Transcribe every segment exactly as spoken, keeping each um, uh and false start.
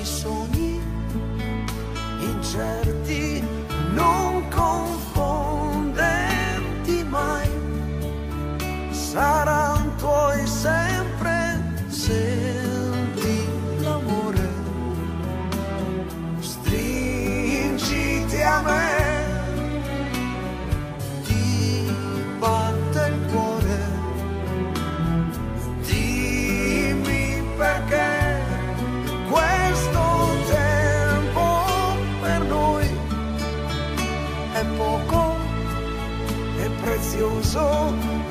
sogni incerti, non confonderti mai, saranno tuoi sempre, senti l'amore, stringiti a me, ti batte il cuore, dimmi perché questo tempo per noi è poco, è prezioso,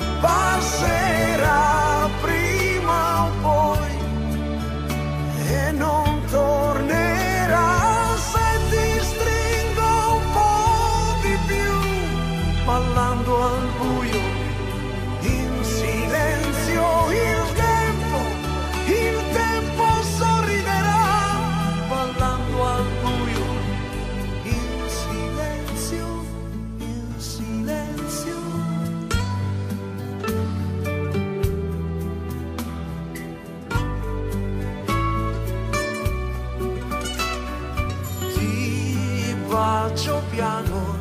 passerà prima o poi e non tornerà se ti stringo un po' di più, ballando al buio, in silenzio il tempo, il tempo sorriderà, ballando al buio, in silenzio, in silenzio. Ti bacio piano